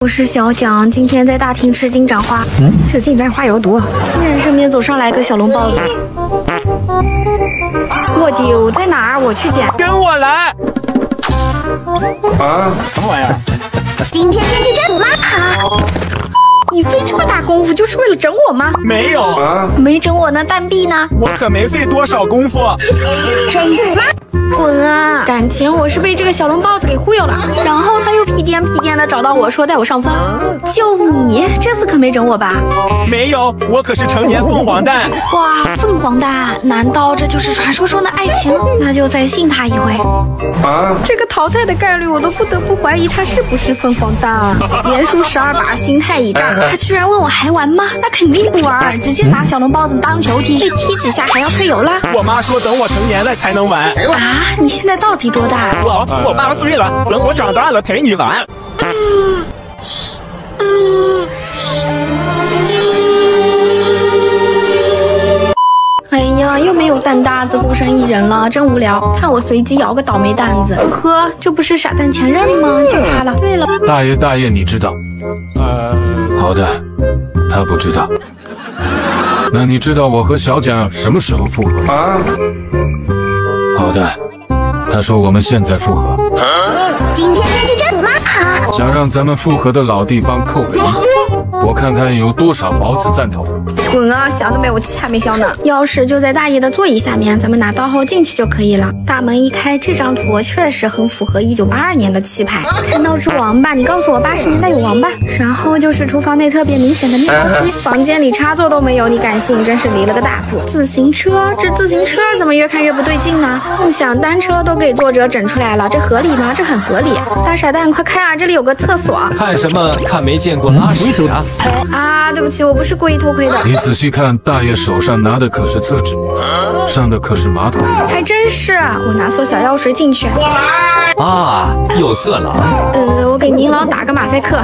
我是小蒋，今天在大厅吃金盏花。这金盏花有毒。突然身边走上来个小笼包子。我丢，在哪儿？我去捡。 跟我来。啊，什么玩意儿？ 今天天气真妈好。你费这么大功夫就是为了整我吗？ 没有啊， 没整我呢，蛋币呢？ 我可没费多少功夫。 真是吗？滚啊！感情我是被这个小笼包子给忽悠了，然后他又屁颠的找到我说带我上分。就你这次可没整我吧？ 没有，我可是成年凤凰蛋。 哇，凤凰蛋，难道这就是传说中的爱情？那就再信他一回。啊！这个淘汰的概率我都不得不怀疑他是不是凤凰蛋。连输12把，心态已炸。他居然问我还玩吗？那肯定不玩，直接拿小笼包子当球踢，被踢几下还要退游啦。 我妈说等我成年了才能玩。 啊，你现在到底多大？ 我8岁了，等我长大了陪你玩。 哎呀，又没有蛋搭子，孤身一人了，真无聊。看我随机摇个倒霉蛋子，呵，这不是傻蛋前任吗？就他了。对了， 大爷，你知道？好的，他不知道。那你知道我和小蒋什么时候复合？好的，他说我们现在复合。 今天天气真妈好。 想让咱们复合的老地方扣个1，我看看有多少宝子赞同。 滚啊！想都没有气还没消呢。钥匙就在大爷的座椅下面，咱们拿到后进去就可以了。大门一开，这张图确实很符合1982年的气派。看到只王八，你告诉我80年代有王八。然后就是厨房内特别明显的面包机，房间里插座都没有，你敢信？真是离了个大谱。自行车，这自行车怎么越看越不对劲呢？梦想单车都给作者整出来了，这合理吗？这很合理。大傻蛋，快看啊，这里有个厕所。 看什么看？没见过拉屎啊？ 啊，对不起，我不是故意偷窥的。 你仔细看，大爷手上拿的可是厕纸，上的可是马桶。 还真是，我拿缩小钥匙进去。 啊，有色狼。 我给您老打个马赛克。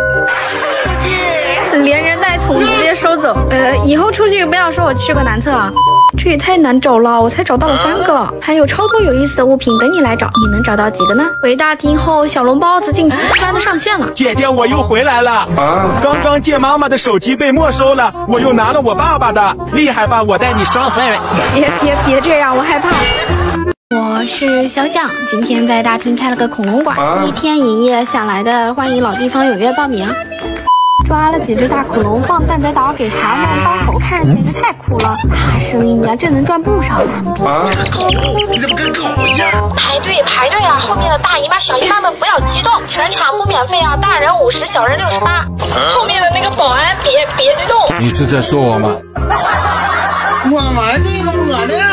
连人带桶直接收走。以后出去不要说我去过男厕啊。这也太难找了，我才找到了3个，还有超多有意思的物品等你来找，你能找到几个呢？回大厅后，小笼包子竟极端的上线了。 姐姐，我又回来了。刚刚借妈妈的手机被没收了，我又拿了我爸爸的，厉害吧？我带你上分。 别这样，我害怕。我是小蒋，今天在大厅开了个恐龙馆，一天一夜想来的，欢迎老地方踊跃报名。抓了几只大恐龙放蛋仔岛给孩儿们当口看，简直太酷了！大生意啊，这能赚不少单币。 你怎么跟狗一样？ 排队啊！后面的大姨妈、小姨妈们不要激动，全场不免费啊！大人50，小人68。后面的那个保安别激动。 你是在说我吗？ 我玩这个我的。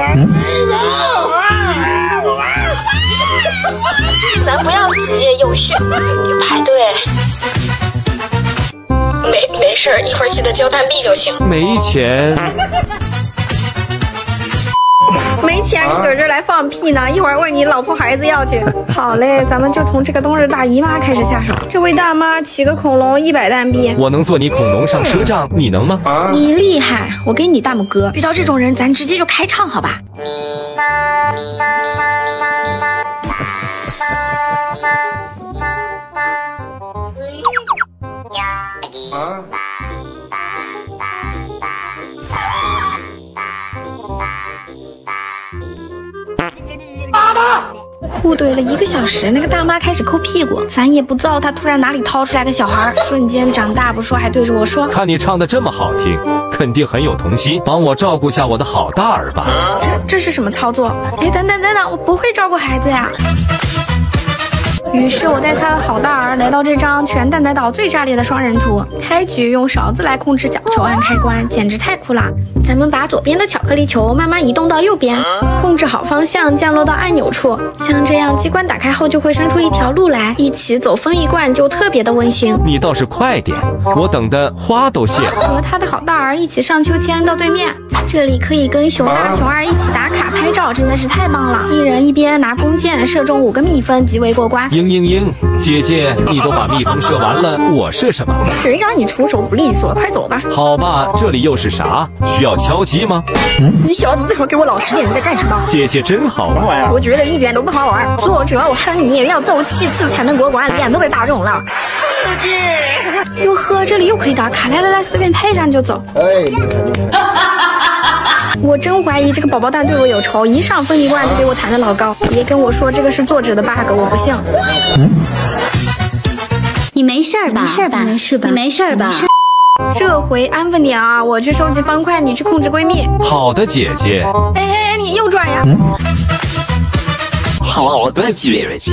咱不要急，有序，有排队。没事，一会儿记得交蛋币就行。 没钱。 没钱，你搁这来放屁呢？一会儿问你老婆孩子要去。好嘞，咱们就从这个冬日大姨妈开始下手。这位大妈骑个恐龙100蛋币。 我能坐你恐龙上赊账，你能吗？ 你厉害，我给你大拇哥。遇到这种人，咱直接就开唱好吧？互怼了1个小时，那个大妈开始抠屁股，咱也不造，她突然哪里掏出来个小孩，瞬间长大不说，还对着我说：“ 看你唱的这么好听，肯定很有童心，帮我照顾下我的好大儿吧。” 这是什么操作？哎，等等，我不会照顾孩子呀。于是我带他的好大儿来到这张全蛋仔岛最炸裂的双人图，开局用勺子来控制角球按开关，简直太酷了。咱们把左边的巧克力球慢慢移动到右边，控制好方向降落到按钮处，像这样机关打开后就会伸出一条路来，一起走分一罐就特别的温馨。 你倒是快点，我等的花都谢了。 和他的好大儿一起上秋千到对面，这里可以跟熊大熊2一起打卡拍照，真的是太棒了。一人一边拿弓箭射中5个蜜分，极为过关。 嘤，姐姐，你都把蜜蜂射完了，我射什么？ 谁让你出手不利索？快走吧。 好吧，这里又是啥？需要敲击吗？ 你小子最好给我老实点，你在干什么？ 姐姐真好玩。 我觉得一点都不好玩。作者，我看你也要揍7次才能过关，脸都被打肿了。刺激！哟呵，这里又可以打卡，来，随便拍一张就走。我真怀疑这个宝宝蛋对我有仇，一上分离罐就给我弹得老高。别跟我说这个是作者的 bug， 我不信。 你没事吧？你没事吧？ 这回安分点啊！我去收集方块，你去控制闺蜜。 好的，姐姐。 哎，你右转呀！ 好的，奇瑞瑞。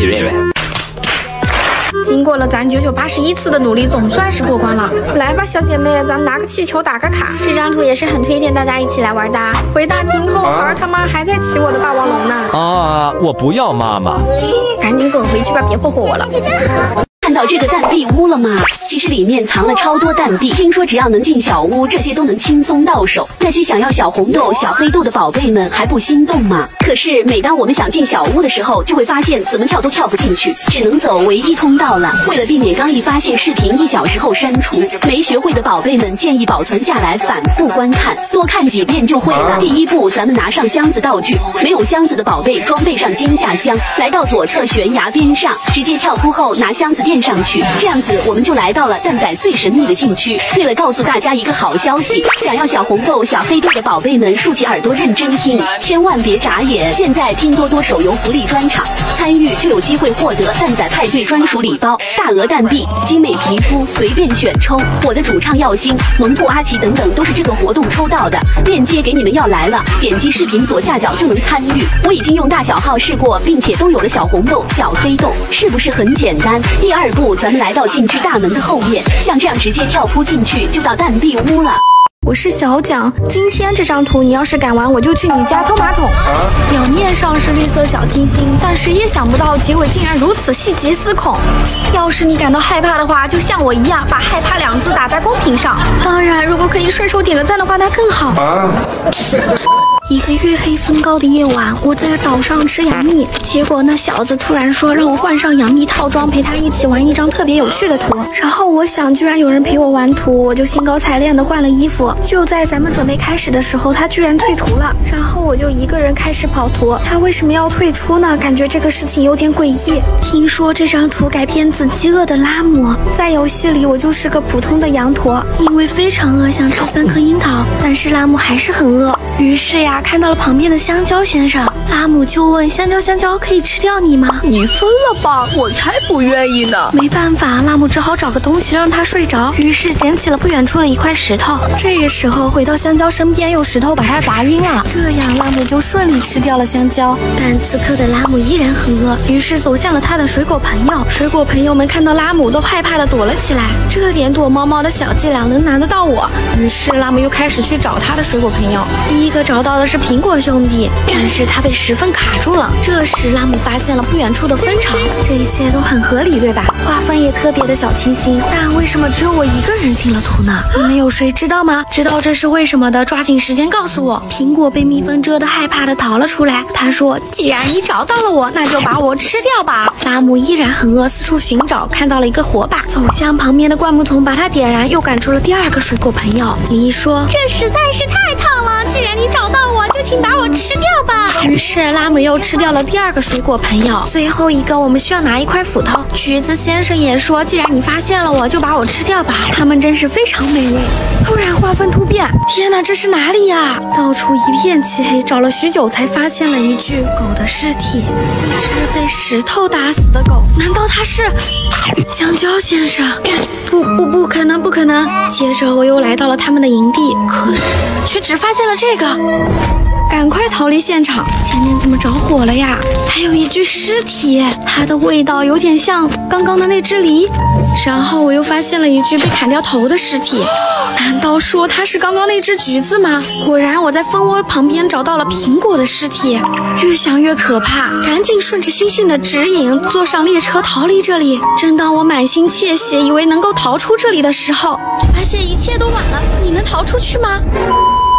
经过了咱981次的努力，总算是过关了。来吧，小姐妹，咱们拿个气球打个卡。这张图也是很推荐大家一起来玩的。回大厅后，孩他妈还在骑我的霸王龙呢。 啊，我不要妈妈。 赶紧滚回去吧，别霍霍我了。 看到这个蛋币屋了吗？其实里面藏了超多蛋币，听说只要能进小屋，这些都能轻松到手。那些想要小红豆、小黑豆的宝贝们还不心动吗？可是每当我们想进小屋的时候，就会发现怎么跳都跳不进去，只能走唯一通道了。为了避免刚一发现视频1小时后删除，没学会的宝贝们建议保存下来反复观看，多看几遍就会了。第一步，咱们拿上箱子道具，没有箱子的宝贝装备上惊吓箱，来到左侧悬崖边上，直接跳扑后拿箱子垫上去，这样子我们就来到了蛋仔最神秘的禁区。对了，告诉大家一个好消息，想要小红豆、小黑豆的宝贝们竖起耳朵认真听，千万别眨眼。现在拼多多手游福利专场，参与就有机会获得蛋仔派对专属礼包、大额蛋币、精美皮肤，随便选抽。我的主唱耀星、萌兔阿奇等等都是这个活动抽到的，链接给你们要来了，点击视频左下角就能参与。我已经用大小号试过，并且都有了小红豆、小黑豆，是不是很简单？第二步，咱们来到禁区大门的后面，像这样直接跳扑进去，就到蛋币屋了。 我是小蒋，今天这张图你要是敢玩，我就去你家偷马桶。表面上是绿色小星星，但谁也想不到结尾竟然如此细节思恐。要是你感到害怕的话，就像我一样，把害怕2字打在公屏上。当然，如果可以顺手点个赞的话，那更好。一个月黑风高的夜晚，我在岛上吃杨幂，结果那小子突然说让我换上杨幂套装，陪他一起玩一张特别有趣的图。然后我想，居然有人陪我玩图，我就兴高采烈的换了衣服。就在咱们准备开始的时候，他居然退图了，然后我就一个人开始跑图。他为什么要退出呢？感觉这个事情有点诡异。听说这张图改编自饥饿的拉姆，在游戏里我就是个普通的羊驼，因为非常饿，想吃3颗樱桃，但是拉姆还是很饿。于是呀，看到了旁边的香蕉先生，拉姆就问香蕉可以吃掉你吗？ 你疯了吧，我才不愿意呢。 没办法，拉姆只好找个东西让他睡着，于是捡起了不远处的一块石头。这个时候回到香蕉身边，用石头把他砸晕了，这样拉姆就顺利吃掉了香蕉。但此刻的拉姆依然很饿，于是走向了他的水果朋友。水果朋友们看到拉姆都害怕的躲了起来，这点躲猫猫的小伎俩能难得到我。于是拉姆又开始去找他的水果朋友。第一个找到的是苹果兄弟，但是他被石缝卡住了。这时拉姆发现了不远处的蜂巢，这一切都很合理，对吧？画风也特别的小清新，但为什么只有我一个人进了图呢？你们有谁知道吗？知道这是为什么的，抓紧时间告诉我。苹果被蜜蜂蛰得害怕的逃了出来，他说：“既然你找到了我，那就把我吃掉吧。”拉姆依然很饿，四处寻找，看到了一个火把，走向旁边的灌木丛，把它点燃，又赶出了第二个水果朋友。梨说：“这实在是太烫了，既然你找到我，就请把我吃掉吧。”于是拉姆又吃掉了第二个水果朋友。最后一个，我们需要拿一块斧头。橘子先生也说：“既然你发现了我，就把我吃掉吧。”他们真是非常美味。突然画风突变，天哪，这是哪里呀？到处一片漆黑，找了许久才发现了一具狗的尸体，一只被石头打死的狗。难道他是香蕉先生？不可能，不可能！接着我又来到了他们的营地，可是却只发现了这个。赶快逃离现场！前面怎么着火了呀？还有一具尸体，它的味道有点像刚刚的那只梨。然后我又发现了一具被砍掉头的尸体，难道说它是刚刚那只橘子吗？果然，我在蜂窝旁边找到了苹果的尸体。越想越可怕，赶紧顺着星星的指引坐上列车逃离这里。正当我满心窃喜，以为能够逃出这里的时候，发现一切都晚了。你能逃出去吗？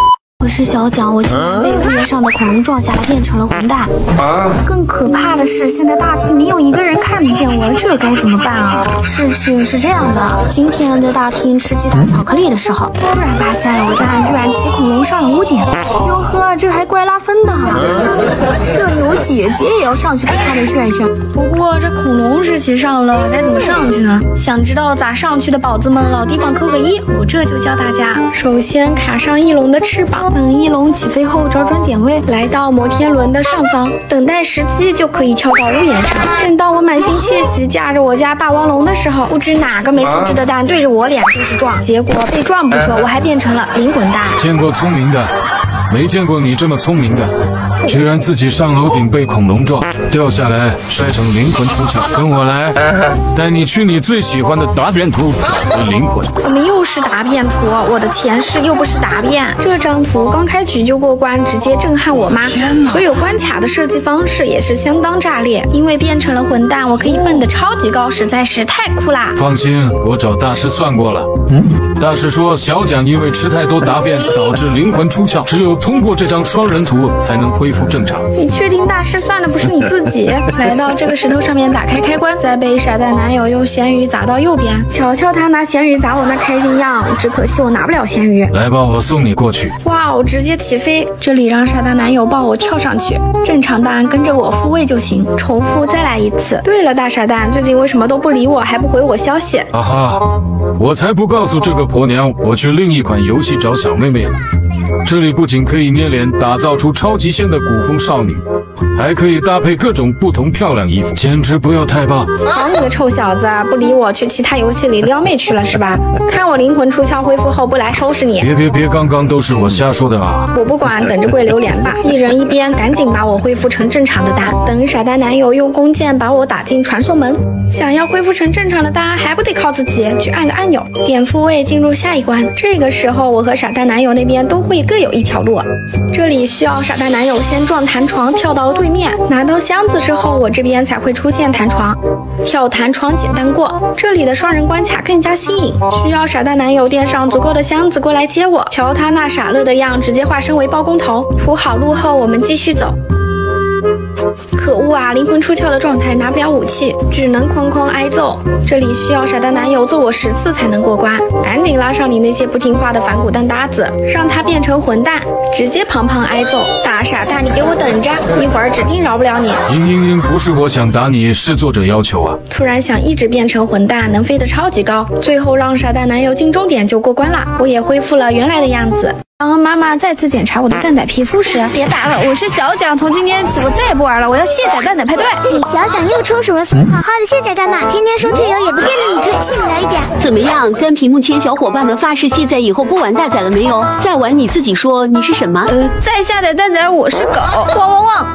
我是小蒋，我竟然被屋檐上的恐龙撞下来，变成了混蛋。更可怕的是，现在大厅没有一个人看得见我，这该怎么办啊？事情是这样的，今天在大厅吃鸡蛋巧克力的时候，突然发现有个蛋居然骑恐龙上了屋顶。哟呵，这还怪拉芬的啊！社牛姐姐也要上去跟他们炫炫。不过这恐龙是骑上了，该怎么上去呢？想知道咋上去的宝子们，老地方扣个1，我这就教大家。首先卡上翼龙的翅膀，等翼龙起飞后找准点位，来到摩天轮的上方，等待时机就可以跳到屋檐上。正当我满心窃喜驾着我家霸王龙的时候，不知哪个没素质的蛋对着我脸就是撞，结果被撞不说，我还变成了灵魂蛋。 见过聪明的，没见过你这么聪明的，居然自己上楼顶被恐龙撞，掉下来摔成灵魂出窍。跟我来，带你去你最喜欢的答辩图找回灵魂。 怎么又是答辩图？我的前世又不是答辩。这张图刚开局就过关，直接震撼我妈。所有关卡的设计方式也是相当炸裂，因为变成了混蛋，我可以蹦得超级高，实在是太酷啦！ 放心，我找大师算过了。大师说小蒋因为吃太多答辩导致灵魂出窍，只有通过这张双人图才能恢复正常。 你确定大师算的不是你自己？来到这个石头上面打开开关，再被傻蛋男友用咸鱼砸到右边。瞧瞧他拿咸鱼砸我那开心样，只可惜我拿不了咸鱼。 来吧，我送你过去。 哇，我直接起飞！这里让傻蛋男友抱我跳上去，正常蛋跟着我复位就行。重复再来一次。对了，大傻蛋，最近为什么都不理我，还不回我消息？ 啊哈，我才不告诉这个婆娘，我去另一款游戏找小妹妹了。这里不仅可以捏脸打造出超极限的古风少女，还可以搭配各种不同漂亮衣服，简直不要太棒！ 好你个臭小子，不理我去其他游戏里撩妹去了是吧？看我灵魂出窍恢复后不来收拾你！ 别，刚刚都是我瞎说的啊！ 我不管，等着跪榴莲吧！一人一边，赶紧把我恢复成正常的蛋，等傻蛋男友用弓箭把我打进传送门。想要恢复成正常的蛋，还不得靠自己去按个按钮，点复位进入下一关。这个时候，我和傻蛋男友那边都会各有一条路。这里需要傻蛋男友先撞弹床跳到对面，拿到箱子之后，我这边才会出现弹床。跳弹床简单过，这里的双人关卡更加新颖，需要傻蛋男友垫上足够的箱子过来接我。瞧他那傻乐的样，直接化身为包工头。铺好路后，我们继续走。可恶啊！灵魂出窍的状态拿不了武器，只能哐哐挨揍。这里需要傻蛋男友揍我10次才能过关，赶紧拉上你那些不听话的反骨蛋搭子，让他变成混蛋，直接胖胖挨揍。大傻蛋，你给我等着，一会儿指定饶不了你。 不是我想打你，是作者要求啊。 突然想一直变成混蛋，能飞得超级高，最后让傻蛋男友进终点就过关了，我也恢复了原来的样子。当妈妈再次检查我的蛋仔皮肤时，别打了，我是小蒋，从今天起我再也不玩了，我要卸载蛋仔派对。 你小蒋又抽什么风？好好的卸载干嘛？天天说退游也不见得你退，信不了一点。 怎么样？跟屏幕前小伙伴们发誓卸载以后不玩大仔了没有？再玩你自己说你是什么？ 再下载蛋仔我是狗，汪！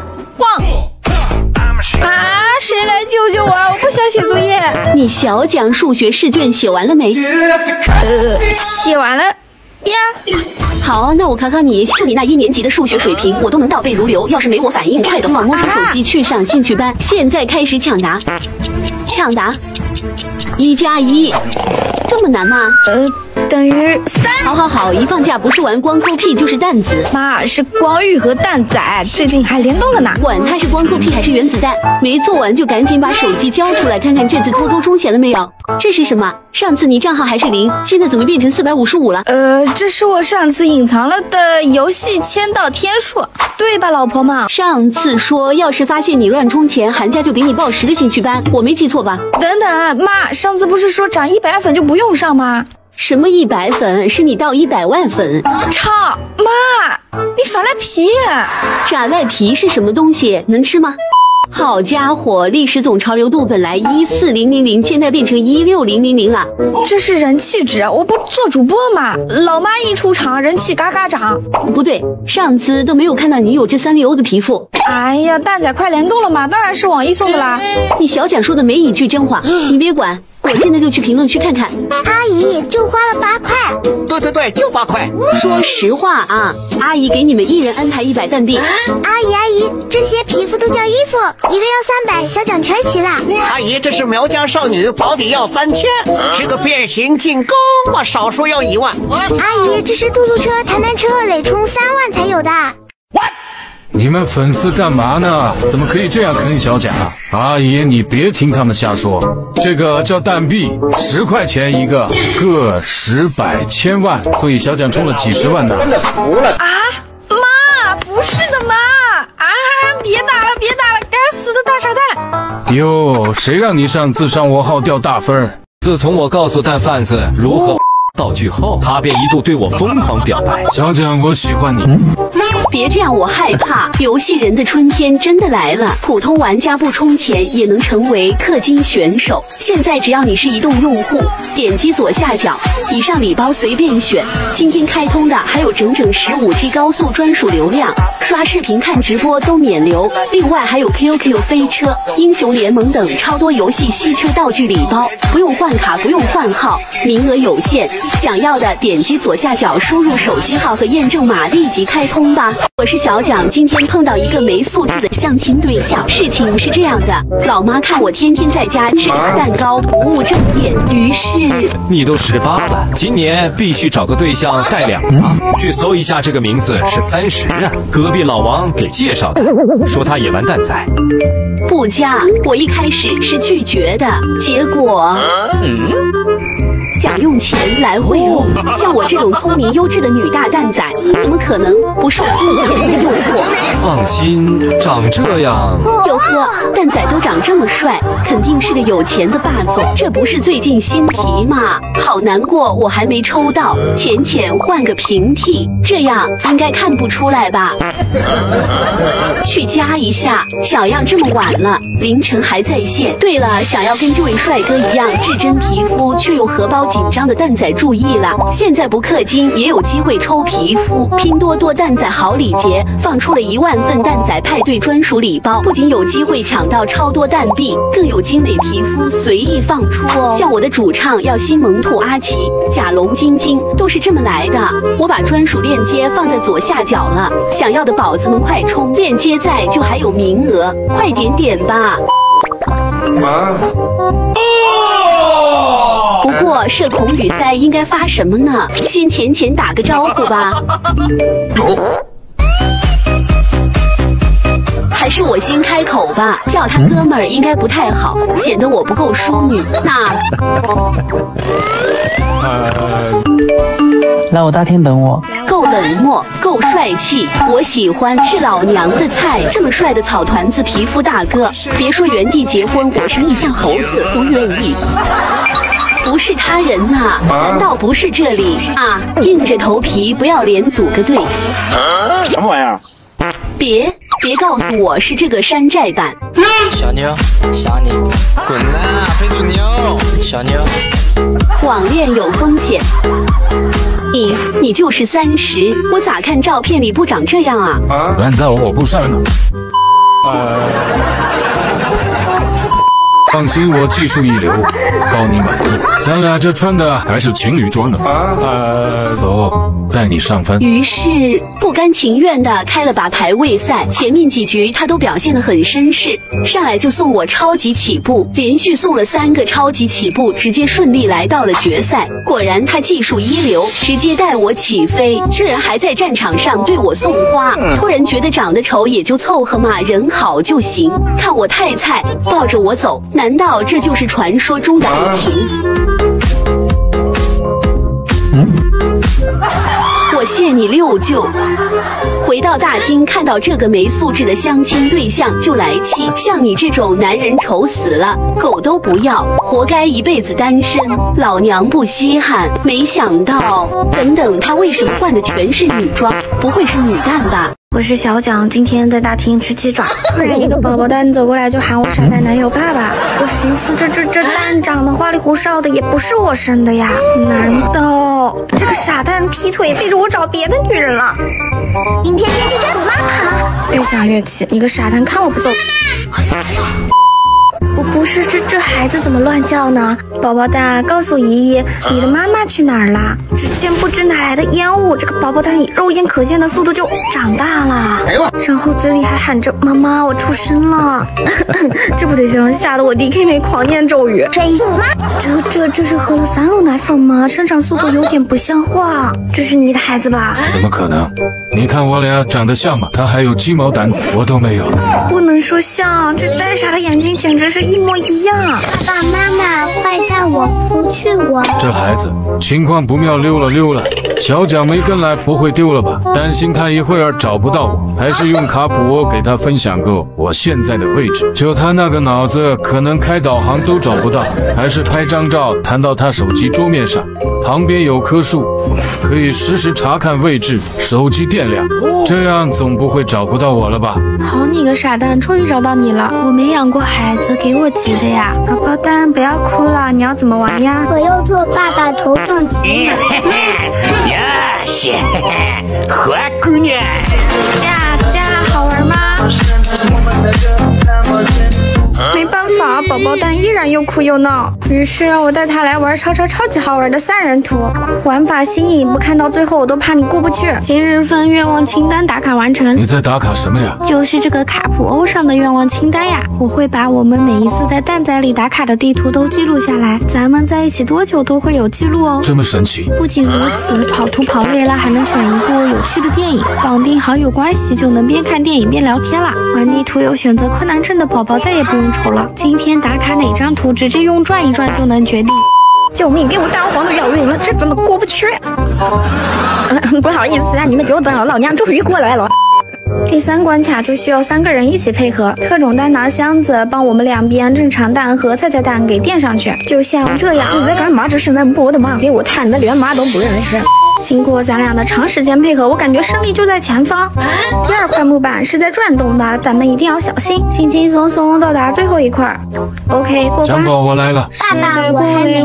啊！谁来救救我？我不想写作业。 你小蒋数学试卷写完了没？ 写完了。呀， 好，那我考考你，就你那1年级的数学水平，我都能倒背如流。要是没我反应快的话，摸出手机去上兴趣班。现在开始抢答，1+1，这么难吗？ 等于3。 好，一放假不是玩光抠屁就是蛋子。 妈，是光遇和蛋仔，最近还联动了呢。 管他是光抠屁还是原子弹，没做完就赶紧把手机交出来，看看这次偷充钱了没有？这是什么？上次你账号还是0，现在怎么变成455了？ 这是我上次隐藏了的游戏签到天数，对吧，老婆们？ 上次说要是发现你乱充钱，寒假就给你报10个兴趣班，我没记错吧？ 等等，妈，上次不是说涨100粉就不用上吗？ 什么100粉？是你到100万粉。 操，妈，你耍赖皮！ 耍赖皮是什么东西？能吃吗？好家伙，历史总潮流度本来14000，现在变成16000了。 这是人气值，我不做主播嘛，老妈一出场人气嘎嘎涨。 不对，上次都没有看到你有这3丽欧的皮肤。 哎呀，蛋仔快联动了嘛，当然是网易送的啦。 你小蒋说的每一句真话，你别管。 我现在就去评论区看看。 阿姨就花了8块。 对，就8块。 说实话啊，阿姨给你们一人安排100蛋币。 阿姨，这些皮肤都叫衣服，一个要300，小奖全齐了。 阿姨，这是苗家少女，保底要3000，这个变形金刚嘛，少说要1万。 阿姨，这是嘟嘟车、弹弹车，累充3万才有的。 你们粉丝干嘛呢？怎么可以这样坑小贾？阿姨，你别听他们瞎说，这个叫蛋币，10块钱一个，个10、100、1000万，所以小蒋充了几10万呢。 真的服了啊！妈，不是的妈！啊，别打了，该死的大傻蛋！ 哟，谁让你上次上我号掉大分？ 自从我告诉蛋贩子如何道具后，他便一度对我疯狂表白。 小蒋，我喜欢你。 别这样，我害怕。游戏人的春天真的来了，普通玩家不充钱也能成为氪金选手。现在只要你是移动用户，点击左下角，以上礼包随便选。今天开通的还有整整15G 高速专属流量，刷视频看直播都免流。另外还有 QQ 飞车、英雄联盟等超多游戏稀缺道具礼包，不用换卡，不用换号，名额有限。想要的点击左下角，输入手机号和验证码，立即开通吧。我是小蒋，今天碰到一个没素质的相亲对象。事情是这样的，老妈看我天天在家吃炸蛋糕，不务正业，于是你都18了，今年必须找个对象带2啊！去搜一下这个名字是30啊，隔壁老王给介绍的，说他也玩蛋仔。 不加，我一开始是拒绝的，结果想用钱来贿赂，像我这种聪明优质的女大蛋仔，怎么可能不受金钱的诱惑？ 放心，长这样， 哟呵，蛋仔都长这么帅，肯定是个有钱的霸总。这不是最近新皮吗？好难过，我还没抽到，浅换个平替，这样应该看不出来吧？去加一下，小样这么晚了，凌晨还在线。对了，想要跟这位帅哥一样至臻皮肤却又荷包紧张的蛋仔注意了，现在不氪金也有机会抽皮肤。拼多多蛋仔好礼节放出了1万份蛋仔派对专属礼包，不仅有机会抢到超多蛋币，更有精美皮肤随意放出哦。像我的主唱耀西萌兔阿奇、甲龙晶晶都是这么来的。我把专属链接放在左下角了，想要的宝子们快冲，链接在就还有名额，快点吧。不过社恐语塞应该发什么呢？先浅打个招呼吧。还是我先开口吧，叫他哥们儿应该不太好，显得我不够淑女。那来我大厅等我。 够冷漠，够帅气，我喜欢，是老娘的菜。这么帅的草团子皮肤大哥，别说原地结婚，我是逆向猴子都愿意。不是他人啊，难道不是这里啊？硬着头皮不要脸组个队。 什么玩意儿？ 别告诉我是这个山寨版。 小妞，想你，滚蛋啊，非主牛！小妞， 网恋有风险。你就是30，我咋看照片里不长这样啊？ 难道我不帅吗？放心，我技术一流，包你满意。咱俩这穿的还是情侣装呢。走，带你上分。 于是不甘情愿地开了把排位赛，前面几局他都表现得很绅士，上来就送我超级起步，连续送了3个超级起步，直接顺利来到了决赛。果然他技术一流，直接带我起飞，居然还在战场上对我送花。突然觉得长得丑也就凑合嘛，人好就行。看我太菜，抱着我走。难道这就是传说中的爱情？我谢你6舅。回到大厅，看到这个没素质的相亲对象就来气，像你这种男人丑死了，狗都不要，活该一辈子单身，老娘不稀罕。没想到，等等，他为什么换的全是女装？不会是女蛋吧？ 我是小蒋，今天在大厅吃鸡爪，突然一个宝宝蛋走过来就喊我傻蛋男友爸爸。我寻思这蛋长得花里胡哨的，也不是我生的呀？难道这个傻蛋劈腿背着我找别的女人了？ 明天天气真妈好。 越想越气，你个傻蛋看我不走。不不是，这孩子怎么乱叫呢？宝宝蛋，告诉姨姨，你的妈妈去哪儿了？只见不知哪来的烟雾，这个宝宝蛋以肉眼可见的速度就长大了，然后嘴里还喊着妈妈，我出生了。这不得行，吓得我DK妹狂念咒语。这是喝了3笼奶粉吗？生长速度有点不像话。这是你的孩子吧？ 怎么可能？你看我俩长得像吗？他还有鸡毛掸子，我都没有。 不能说像，这呆傻的眼睛简直是一模一样。 爸爸妈妈，快带我出去玩。 这孩子情况不妙，溜了。小蒋没跟来，不会丢了吧？担心他一会儿找不到我，还是用卡普给他分享过我现在的位置。就他那个脑子，可能开导航都找不到，还是拍张照弹到他手机桌面上，旁边有棵树，可以实时查看位置、手机电量，这样总不会找不到我了吧？ 好你个傻蛋，终于找到你了！我没养过孩子，给我急的呀！宝宝蛋，不要哭了，你要怎么玩呀？ 我要坐爸爸头上骑马。 呀，是，坏姑娘。 驾，好玩吗？没办法，宝宝蛋依然又哭又闹。于是我带他来玩超级好玩的3人图，玩法新颖，不看到最后我都怕你过不去。今日份愿望清单打卡完成。 你在打卡什么呀？ 就是这个卡普欧上的愿望清单呀。我会把我们每一次在蛋仔里打卡的地图都记录下来，咱们在一起多久都会有记录哦。 这么神奇？ 不仅如此，跑图跑累了还能选一部有趣的电影，绑定好友关系就能边看电影边聊天了。玩地图有选择困难症的宝宝再也不用愁了，今天打卡哪张图直接用转一转就能决定。救命，给我蛋黄都要晕了，这怎么过不去？不好意思啊，你们久等了，老娘终于过来了。第3关卡就需要3个人一起配合，特种蛋拿箱子帮我们两边正常蛋和菜蛋给垫上去，就像这样。你在干嘛？这是在我的妈，给我看的连妈都不认识。经过咱俩的长时间配合，我感觉胜利就在前方。第2块木板是在转动的，咱们一定要小心，轻轻松松到达最后一块。OK， 过关。 蒋宝，我来了。 爸爸，我还没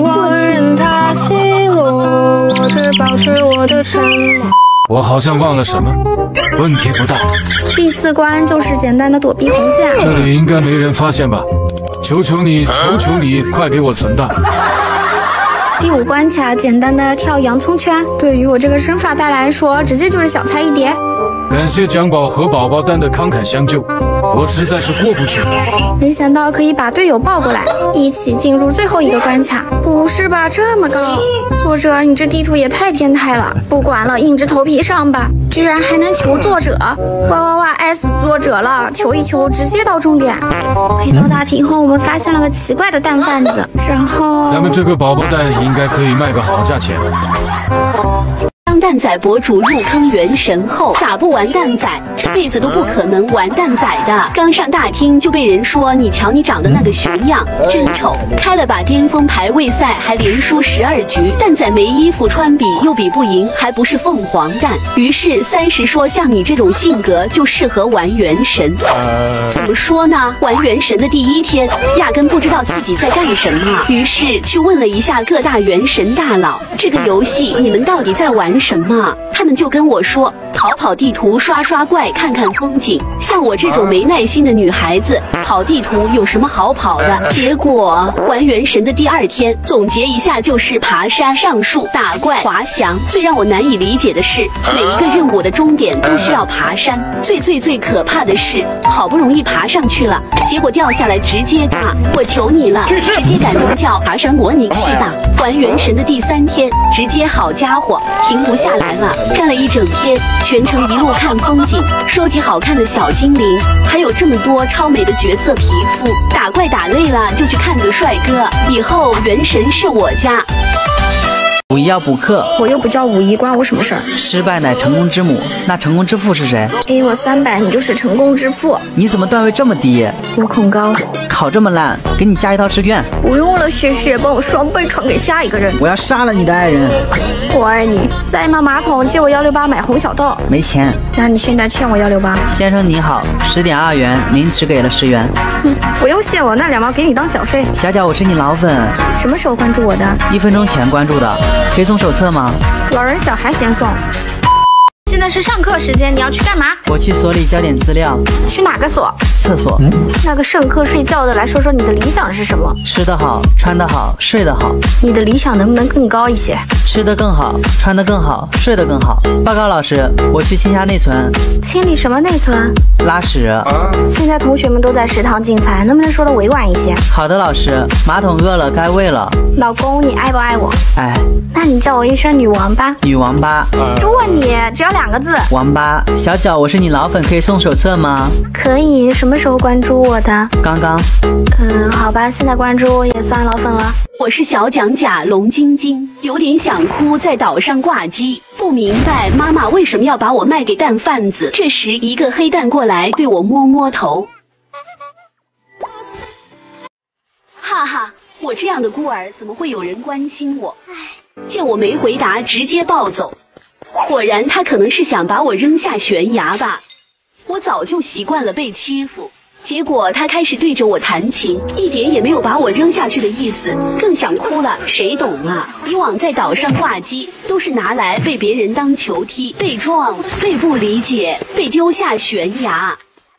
过去。 我好像忘了什么，问题不大。 第4关就是简单的躲避红线， 这里应该没人发现吧？求求你，快给我存档。 第5关卡简单的跳洋葱圈，对于我这个生发带来说，直接就是小菜一碟。 感谢蒋宝和宝宝蛋的慷慨相救，我实在是过不去。 没想到可以把队友抱过来，一起进入最后一个关卡。不是吧，这么高？作者，你这地图也太变态了！不管了，硬着头皮上吧。居然还能求作者，哇，爱死作者了！求一求，直接到重点。回到大厅后，我们发现了个奇怪的蛋贩子，然后咱们这个宝宝蛋应该可以卖个好价钱。 当蛋仔博主入坑原神后，咋不玩蛋仔？这辈子都不可能玩蛋仔的。刚上大厅就被人说你瞧你长得那个熊样，真丑。开了把巅峰排位赛，还连输12局。蛋仔没衣服穿比又比不赢，还不是凤凰蛋。于是30说像你这种性格就适合玩原神。怎么说呢？玩原神的第1天，压根不知道自己在干什么。于是去问了一下各大原神大佬，这个游戏你们到底在玩什么？他们就跟我说，跑地图，刷怪，看看风景。像我这种没耐心的女孩子，跑地图有什么好跑的？结果玩原神的第2天，总结一下就是爬山、上树、打怪、滑翔。最让我难以理解的是，每一个任务的终点都需要爬山。最可怕的是，好不容易爬上去了，结果掉下来直接打。我求你了，直接改名叫爬山模拟器吧。玩原神的第3天，直接好家伙，停不下来了，干了一整天，全程一路看风景，收集好看的小精灵，还有这么多超美的角色皮肤。打怪打累了就去看个帅哥，以后原神是我家。 五一要补课， 我又不叫五一，关我什么事儿？ 失败乃成功之母，那成功之父是谁？ 给我300，你就是成功之父。 你怎么段位这么低？ 我恐高， 考这么烂，给你加一套试卷。 不用了，谢谢，帮我双倍传给下一个人。 我要杀了你的爱人。 我爱你。在吗？马桶借我168买红小豆。 没钱。 那你现在欠我168。 先生你好，10.2元，您只给了10元。 不用谢我，那2毛给你当小费。 小脚，我是你老粉。 什么时候关注我的？ 1分钟前关注的。可以送手册吗？ 老人小孩先送。 现在是上课时间，你要去干嘛？ 我去所里交点资料。 去哪个所？ 厕所。 那个上课睡觉的，来说说你的理想是什么？ 吃得好，穿得好，睡得好。 你的理想能不能更高一些？ 吃得更好，穿得更好，睡得更好。报告老师，我去清下内存。 清理什么内存？ 拉屎。 现在同学们都在食堂竞赛，能不能说的委婉一些？ 好的，老师。马桶饿了，该喂了。 老公，你爱不爱我？ 爱。 那你叫我一声女王吧。 女王吧。 猪啊你，只要2个字。 王八。小脚，我是你老粉，可以送手册吗？ 可以。什么时候关注我的？ 刚刚。 好吧，现在关注我也算老粉了。 我是小蒋甲龙晶晶，有点想哭，在岛上挂机，不明白妈妈为什么要把我卖给蛋贩子。这时一个黑蛋过来对我摸摸头，哈哈，我这样的孤儿怎么会有人关心我？见我没回答，直接暴走。果然他可能是想把我扔下悬崖吧。我早就习惯了被欺负。结果他开始对着我弹琴，一点也没有把我扔下去的意思，更想哭了。谁懂啊？以往在岛上挂机都是拿来被别人当球踢，被撞，被不理解，被丢下悬崖。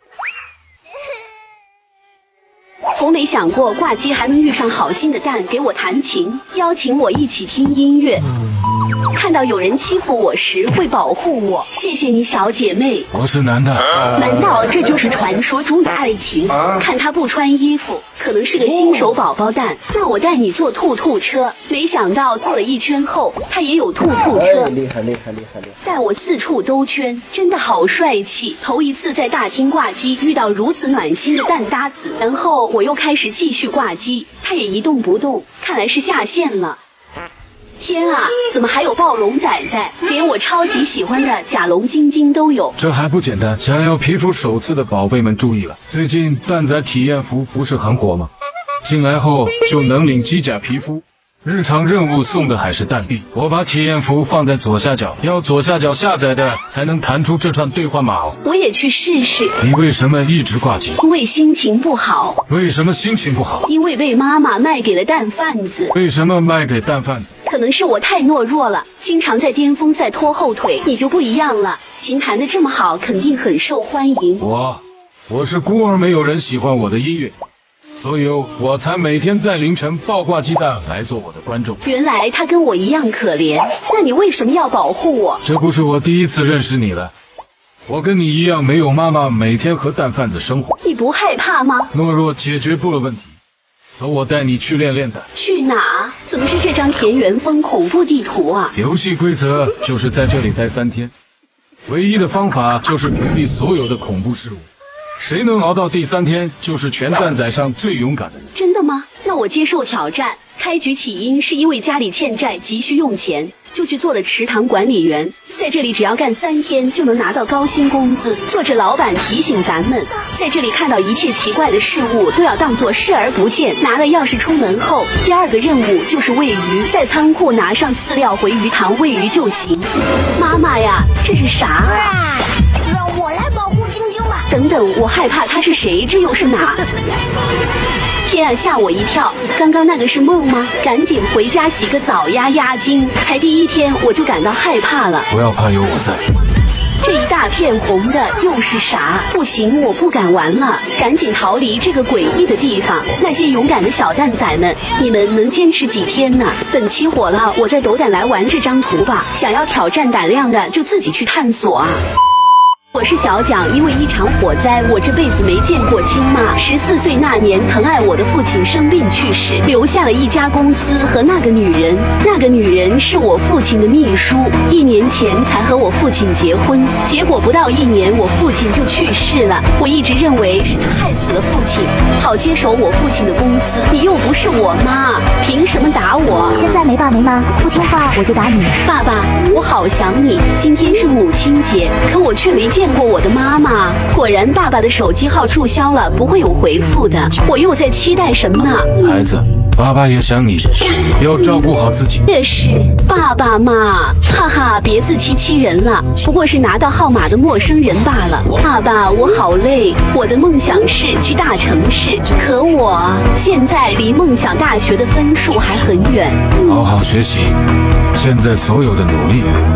从没想过挂机还能遇上好心的蛋给我弹琴，邀请我一起听音乐。看到有人欺负我时会保护我，谢谢你小姐妹。 我是男的。 难道这就是传说中的爱情？看他不穿衣服，可能是个新手宝宝蛋。那我带你坐兔兔车，没想到坐了一圈后，他也有兔兔车。 厉害！ 带我四处兜圈，真的好帅气。头一次在大厅挂机遇到如此暖心的蛋搭子，然后我又开始继续挂机，他也一动不动，看来是下线了。天啊，怎么还有暴龙仔仔？连我超级喜欢的甲龙晶晶都有。 这还不简单，想要皮肤首次的宝贝们注意了，最近蛋仔体验服不是很火吗？进来后就能领机甲皮肤，日常任务送的还是蛋币。我把体验服放在左下角，要左下角下载的才能弹出这串兑换码哦。 我也去试试。 你为什么一直挂机？ 因为心情不好。 为什么心情不好？ 因为被妈妈卖给了蛋贩子。 为什么卖给蛋贩子？ 可能是我太懦弱了，经常在巅峰赛拖后腿。你就不一样了，琴弹得这么好，肯定很受欢迎。 我是孤儿，没有人喜欢我的音乐，所以我才每天在凌晨爆挂鸡蛋来做我的观众。 原来他跟我一样可怜，那你为什么要保护我？ 这不是我第一次认识你了，我跟你一样没有妈妈，每天和蛋贩子生活。 你不害怕吗？ 懦弱解决不了问题，走，我带你去练练蛋。 去哪？怎么是这张田园风恐怖地图啊？ 游戏规则就是在这里待3天，唯一的方法就是屏蔽所有的恐怖事物。谁能熬到第3天，就是全蛋仔上最勇敢的人。 真的吗？那我接受挑战。开局起因是因为家里欠债，急需用钱，就去做了池塘管理员。在这里只要干3天就能拿到高薪工资。做着老板提醒咱们，在这里看到一切奇怪的事物都要当作视而不见。拿了钥匙出门后，第2个任务就是喂鱼，在仓库拿上饲料回鱼塘喂鱼就行。妈妈呀，这是啥啊？ 让我来保护晶晶吧。 等等，我害怕他是谁？这又是哪？天啊，吓我一跳！刚刚那个是梦吗？赶紧回家洗个澡压惊。才第1天我就感到害怕了。 不要怕，有我在。 这一大片红的又是啥？不行，我不敢玩了，赶紧逃离这个诡异的地方。那些勇敢的小蛋仔们，你们能坚持几天呢？等起火了，我再斗胆来玩这张图吧。想要挑战胆量的，就自己去探索啊。我是小蒋，因为一场火灾，我这辈子没见过亲妈。14岁那年，疼爱我的父亲生病去世，留下了一家公司和那个女人。那个女人是我父亲的秘书，1年前才和我父亲结婚，结果不到1年，我父亲就去世了。我一直认为是他害死了父亲，好接手我父亲的公司。你又不是我妈，凭什么打我？ 现在没爸没妈，不听话我就打你。 爸爸，我好想你。今天是母亲节，可我却没见过我的妈妈。果然爸爸的手机号注销了，不会有回复的。我又在期待什么呢？ 孩子，爸爸也想你，要照顾好自己。 这是爸爸嘛？哈哈，别自欺欺人了，不过是拿到号码的陌生人罢了。爸爸，我好累，我的梦想是去大城市，可我现在离梦想大学的分数还很远。 好好学习，现在所有的努力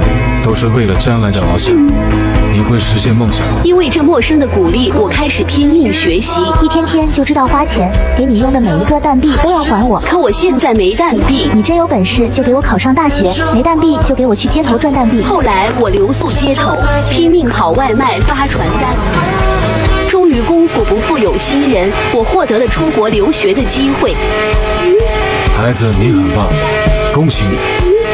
都是为了将来的翱翔，你会实现梦想。 因为这陌生的鼓励，我开始拼命学习， 一天天就知道花钱，给你用的每一个蛋币都要还我。 可我现在没蛋币， 你真有本事就给我考上大学，没蛋币就给我去街头赚蛋币。 后来我留宿街头，拼命跑外卖发传单。终于功夫不负有心人，我获得了出国留学的机会。 孩子，你很棒，恭喜你！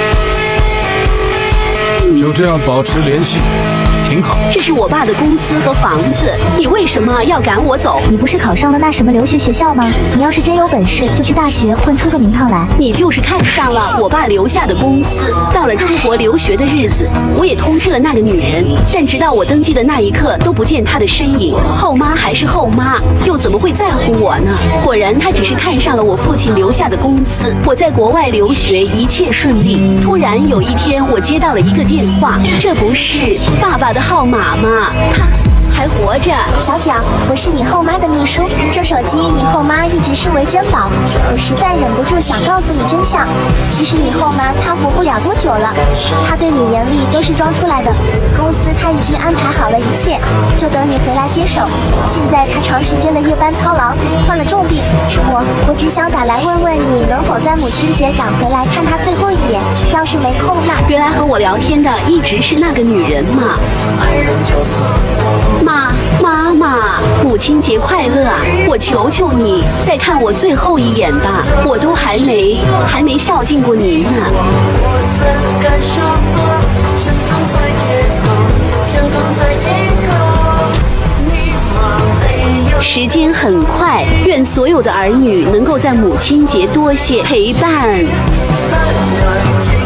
就这样保持联系，挺好。 这是我爸的公司和房子，你为什么要赶我走？ 你不是考上了那什么留学学校吗？你要是真有本事，就去大学混出个名堂来。 你就是看上了我爸留下的公司。到了出国留学的日子，我也通知了那个女人，但直到我登记的那一刻都不见她的身影。后妈还是后妈，又怎么会在乎我呢？果然，她只是看上了我父亲留下的公司。我在国外留学一切顺利，突然有一天，我接到了一个电话，这不是爸爸的号码吗？他还活着。 小蒋，我是你后妈的秘书，这手机你后妈一直视为珍宝，我实在忍不住想告诉你真相。其实你后妈她活不了多久了，她对你严厉都是装出来的，公司她已经安排好了一切，就等你回来接手。现在她长时间的夜班操劳，患了重病，我只想打来问问你能否在母亲节赶回来看她最后一眼，要是没空那…… 原来和我聊天的一直是那个女人嘛。妈，母亲节快乐啊！我求求你，再看我最后一眼吧，我都还没孝敬过您呢。时间很快，愿所有的儿女能够在母亲节多些陪伴。